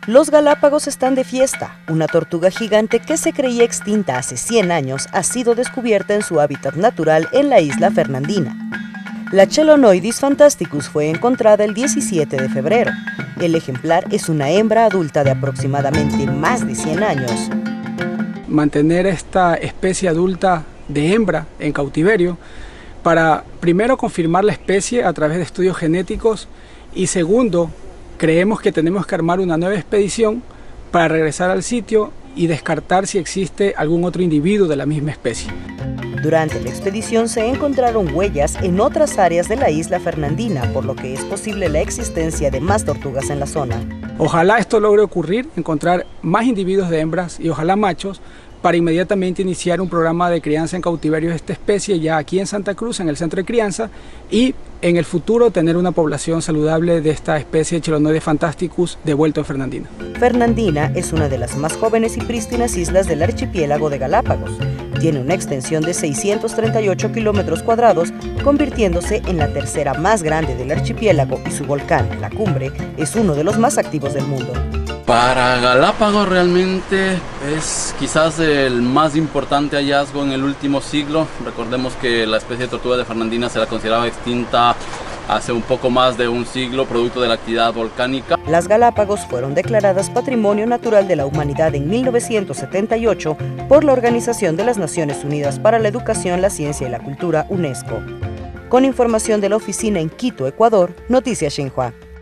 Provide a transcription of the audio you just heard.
Los Galápagos están de fiesta. Una tortuga gigante que se creía extinta hace 100 años ha sido descubierta en su hábitat natural en la isla Fernandina. La Chelonoidis fantasticus fue encontrada el 17 de febrero. El ejemplar es una hembra adulta de aproximadamente más de 100 años. Mantener esta especie adulta de hembra en cautiverio para, primero, confirmar la especie a través de estudios genéticos y, segundo, creemos que tenemos que armar una nueva expedición para regresar al sitio y descartar si existe algún otro individuo de la misma especie. Durante la expedición se encontraron huellas en otras áreas de la isla Fernandina, por lo que es posible la existencia de más tortugas en la zona. Ojalá esto logre ocurrir, encontrar más individuos de hembras y ojalá machos, para inmediatamente iniciar un programa de crianza en cautiverio de esta especie ya aquí en Santa Cruz, en el centro de crianza, y en el futuro tener una población saludable de esta especie Chelonoidis fantasticus de vuelta en Fernandina. Fernandina es una de las más jóvenes y prístinas islas del archipiélago de Galápagos. Tiene una extensión de 638 kilómetros cuadrados, convirtiéndose en la tercera más grande del archipiélago y su volcán, La Cumbre, es uno de los más activos del mundo. Para Galápagos realmente es quizás el más importante hallazgo en el último siglo. Recordemos que la especie de tortuga de Fernandina se la consideraba extinta hace un poco más de un siglo, producto de la actividad volcánica. Las Galápagos fueron declaradas Patrimonio Natural de la Humanidad en 1978 por la Organización de las Naciones Unidas para la Educación, la Ciencia y la Cultura, UNESCO. Con información de la oficina en Quito, Ecuador, Noticias Xinhua.